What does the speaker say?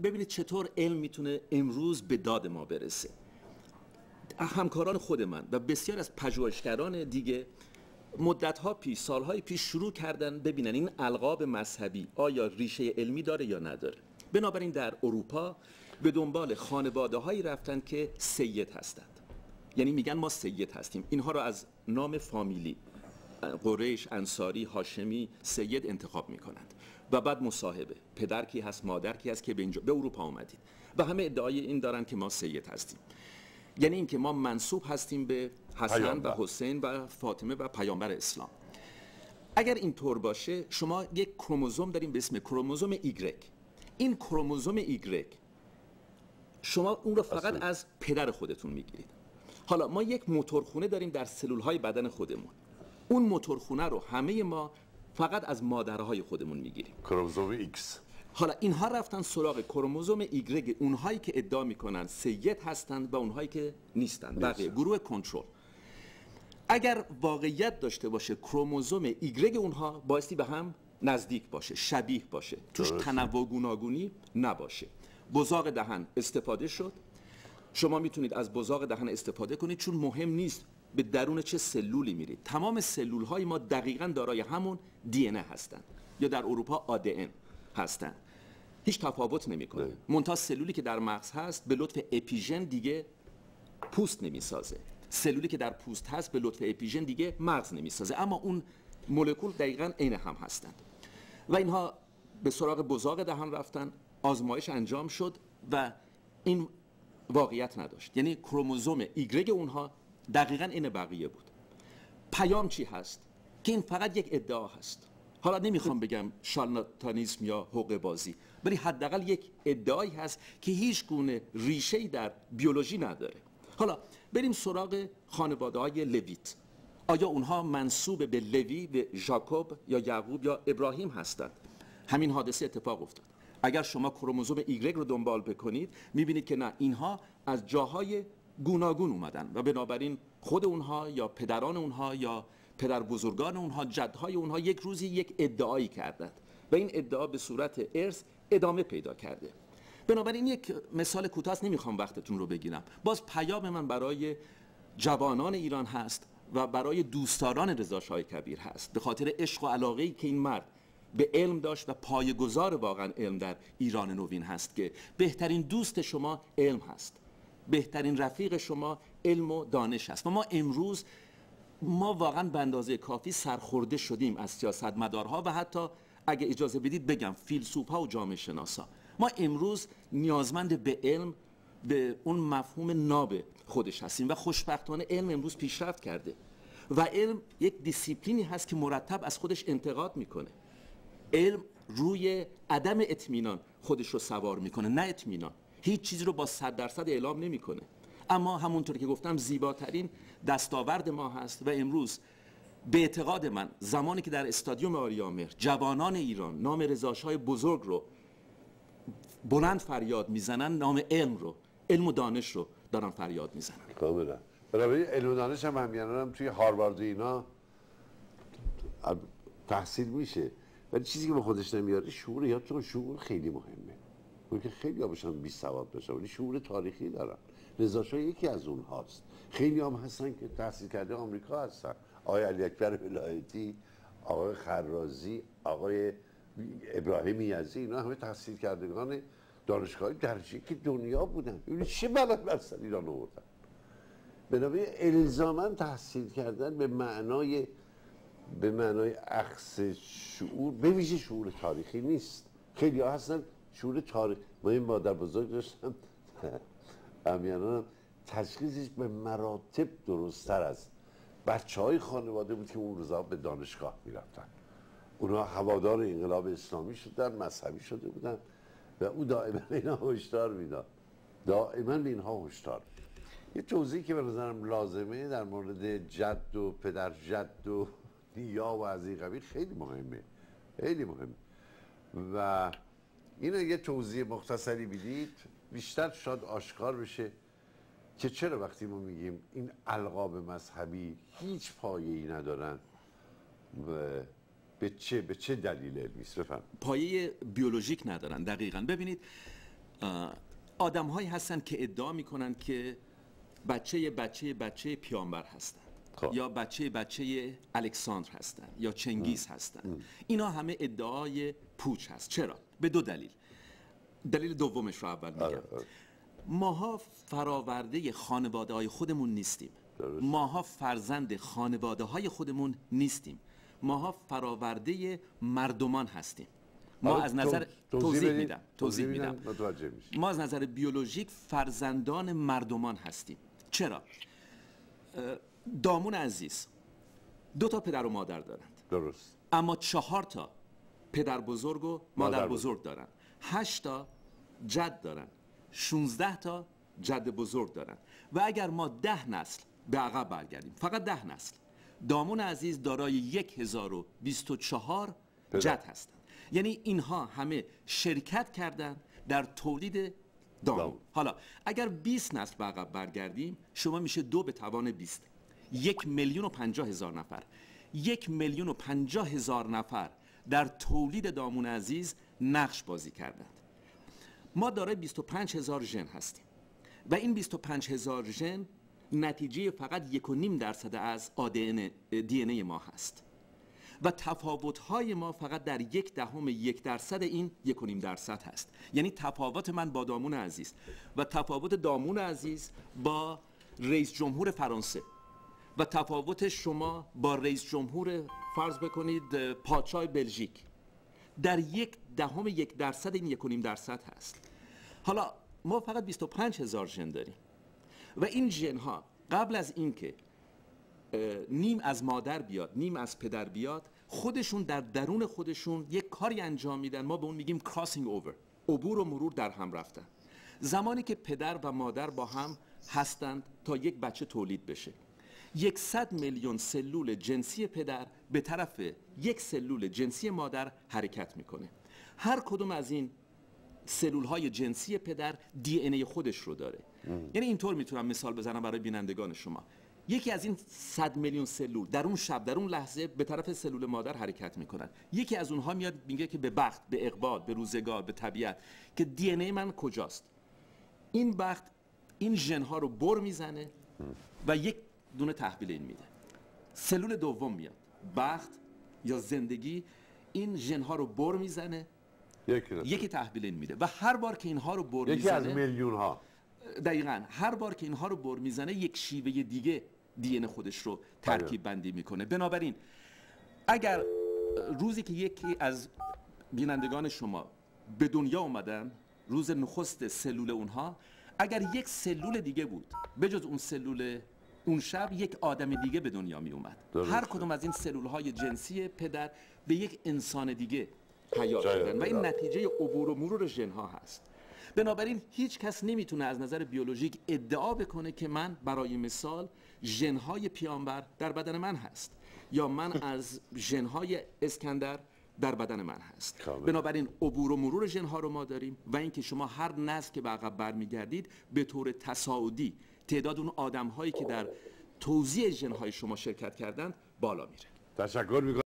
ببینید چطور علم میتونه امروز به داد ما برسه. همکاران خود من و بسیار از پژوهشگران دیگه مدت‌ها پیش، سالهای پیش شروع کردن ببینن این القاب مذهبی آیا ریشه علمی داره یا نداره. بنابراین در اروپا به دنبال خانواده‌هایی رفتن که سید هستند، یعنی میگن ما سید هستیم. اینها رو از نام فامیلی قریش، انصاری، هاشمی، سید انتخاب میکنند و بعد مصاحبه پدر کی هست، مادر کی هست که به اروپا اومدید و همه ادعای این دارن که ما سید هستیم، یعنی اینکه ما منسوب هستیم به حسن و حسین و فاطمه و پیامبر اسلام. اگر اینطور باشه شما یک کروموزوم داریم به اسم کروموزوم ایگرگ. این کروموزوم ایگرگ شما اون رو فقط از پدر خودتون میگیرید. حالا ما یک موتورخونه داریم در سلولهای بدن خودمون، اون موتورخونه رو همه ما فقط از مادرهای خودمون میگیریم، کروموزوم ایکس. حالا اینها رفتن سراغ کروموزوم ایگرگ اونهایی که ادعا میکنن سید هستند و اونهایی که نیستند، بقیه گروه کنترل. اگر واقعیت داشته باشه کروموزوم ایگرگ اونها بایستی به هم نزدیک باشه، شبیه باشه، توش تنوع و گوناگونی نباشه. بزاق دهن استفاده شد، شما میتونید از بزاق دهن استفاده کنید چون مهم نیست به درون چه سلولی میرید. تمام سلول های ما دقیقاً دارای همون دی ان ای هستند یا در اروپا ADN هستند، هیچ تفاوت نمیکنه. منتها سلولی که در مغز هست به لطف اپیژن دیگه پوست نمیسازه، سلولی که در پوست هست به لطف اپیژن دیگه مغز نمیسازه، اما اون مولکول دقیقاً عین هم هستند. و اینها به سراغ بزاق دهن رفتن، آزمایش انجام شد و این واقعیت نداشت، یعنی کروموزوم ایگرگ اونها دقیقاً این بقیه بود. پیام چی هست؟ که این فقط یک ادعا هست. حالا نمیخوام بگم شارلاتانیسم یا حقه بازی، ولی حداقل یک ادعایی هست که هیچ گونه ریشه‌ای در بیولوژی نداره. حالا بریم سراغ خانواده‌های لویت. آیا اونها منسوب به لوی، به ژاکوب یا یعقوب یا ابراهیم هستند؟ همین حادثه اتفاق افتاد. اگر شما کروموزوم ایگرگ رو دنبال بکنید میبینید که نه، اینها از جاهای گوناگون اومدن و بنابراین خود اونها یا پدران اونها یا پدر بزرگان اونها، جدهای اونها یک روزی یک ادعایی کردند و این ادعا به صورت ارث ادامه پیدا کرده. بنابراین یک مثال کوتاه، نمیخوام وقتتون رو بگیرم. باز پیام من برای جوانان ایران هست و برای دوستداران رضا شاه کبیر هست، به خاطر عشق و علاقه‌ای که این مرد به علم داشت و پایه‌گذار واقعا علم در ایران نوین هست، که بهترین دوست شما علم هست، بهترین رفیق شما علم و دانش هست. و ما امروز واقعا به اندازه کافی سرخورده شدیم از سیاستمدارها و حتی اگه اجازه بدید بگم فیلسوف‌ها و جامعه شناسا. ما امروز نیازمند به علم، به اون مفهوم ناب خودش هستیم و خوشبختانه علم امروز پیشرفت کرده و علم یک دیسیپلینی هست که مرتب از خودش انتقاد میکنه. علم روی عدم اطمینان خودش رو سوار میکنه، نه اطمینان. هیچ چیزی رو با 100% اعلام نمیکنه. اما همونطور که گفتم زیباترین دستاورد ما هست و امروز به اعتقاد من زمانی که در استادیوم آریامهر جوانان ایران نام رضا شاه بزرگ رو بلند فریاد میزنن، نام علم رو، علم و دانش رو دارن فریاد میزنن. کاملا. برای علم و دانش هم هم توی هاروارد اینا تحصیل میشه، ولی چیزی که به خودش نمیاره شعور. یادتون شعور خیلی مهمه. اون که خیلی ها باشن بی سواد باشن ولی شعور تاریخی دارن. رضا شاه یکی از اونهاست. خیلی هم هستن که تحصیل کرده آمریکا هستن. آقای علی اکبر ولایتی، آقای خرازی، آقای ابراهیم یزدی، اینا همه تحصیل کردگان دانشگاه درجه که دنیا بودن. ببینید چه بلایی بر سر ایران آوردن. بنابراین الزاما تحصیل کردن به معنای اخذ شعور، به ویژه شعور تاریخی نیست. خیلی ها هستن شعور تاریخ. ما این مادر بزرگ داشتم امیانم تشخیصش به مراتب درست‌تر از بچه‌های خانواده بود که اون روزا به دانشگاه می‌رفتن. اونها هوادار انقلاب اسلامی شدن، مذهبی شده بودن و او دائما اینا هشدار میداد. دائما به اینها هشدار. یه توضیحی که به نظرم لازمه در مورد جد و پدر جد و نیا و از این قبیل خیلی مهمه. خیلی مهمه. و اینو یه توضیح مختصری بدید بیشتر شاید آشکار بشه که چرا وقتی ما میگیم این القاب مذهبی هیچ پایه‌ای ندارن و به چه دلیل علمی است؟ بفهم. پایه بیولوژیک ندارن. دقیقاً. ببینید آدم هایی هستن که ادعا میکنن که بچه پیامبر هستن، یا بچه الکساندر هستن یا چنگیز هستن. اینا همه ادعای پوچ هست. چرا؟ به دو دلیل. دلیل دومش رو اول میگم. ماها فراورده خانواده های خودمون نیستیم. ماها فرزند خانواده های خودمون نیستیم. ماها فراورده مردمان هستیم. ما از نظر توضیح میدم. ما از نظر بیولوژیک فرزندان مردمان هستیم. چرا؟ دامون عزیز 2 تا پدر و مادر دارند. درست. اما 4 تا پدر بزرگ و مادر بزرگ دارن. 8 تا جد دارن. 16 تا جد بزرگ دارن. و اگر ما 10 نسل به عقب برگردیم، فقط 10 نسل، دامون عزیز دارای 1024 جد هستند. یعنی اینها همه شرکت کردن در تولید دامون. حالا اگر 20 نسل به عقب برگردیم، شما میشه 2 به توان 20. 1,050,000 نفر. 1,050,000 نفر در تولید دامون عزیز نقش بازی کردند. ما دارای 25,000 ژن هستیم و این 25,000 ژن نتیجه فقط 1.5% از دی ما هست و تفاوت‌های ما فقط در 0.1% این 1.5% هست. یعنی تفاوت من با دامون عزیز و تفاوت دامون عزیز با رئیس جمهور فرانسه و تفاوت شما با رئیس جمهور فرض بکنید پادشاه بلژیک در 0.1% این 1.5% هست. حالا ما فقط 25,000 ژن داریم و این ژن ها قبل از اینکه نیم از مادر بیاد نیم از پدر بیاد، خودشون در درون خودشون یک کاری انجام میدن. ما به اون میگیم crossing over، عبور و مرور در هم رفتن. زمانی که پدر و مادر با هم هستند تا یک بچه تولید بشه، 100 میلیون سلول جنسی پدر به طرف یک سلول جنسی مادر حرکت میکنه. هر کدوم از این سلول های جنسی پدر دی ان ای خودش رو داره. یعنی اینطور میتونم مثال بزنم برای بینندگان شما. یکی از این 100 میلیون سلول در اون شب، در اون لحظه به طرف سلول مادر حرکت میکنن. یکی از اونها میاد میگه که به بخت، به اقبال، به روزگار، به طبیعت که دی ان ای من کجاست. این بخت این ژن ها رو بر میزنه و یک دونه تحویل این میده. سلول دوم میاد، بخت یا زندگی، این ژن ها رو بر میزنه، یکی تحویل این میده و هر بار که اینها رو بر میزنه، یکی از میلیون ها، دقیقاً هر بار که اینها رو بر میزنه یک شیوه دیگه دی ان خودش رو ترکیب بندی میکنه. بنابراین اگر روزی که یکی از بینندگان شما به دنیا اومدن، روز نخست سلول اونها، اگر یک سلول دیگه بود به جز اون سلول اون شب، یک آدم دیگه به دنیا می اومد. هر کدوم از این سلول های جنسی پدر به یک انسان دیگه حیات شدن و این نتیجه عبور و مرور ژن ها هست. بنابراین هیچ کس نمیتونه از نظر بیولوژیک ادعا بکنه که من برای مثال ژن های پیامبر در بدن من هست یا من از ژن های اسکندر در بدن من هست. بنابراین عبور و مرور ژن ها رو ما داریم و اینکه شما هر نسل که به عقب برمیگردید به طور تصاعدی تعداد اون آدم هایی که در توزیع ژن های شما شرکت کردند بالا میره. تشکر میکنم.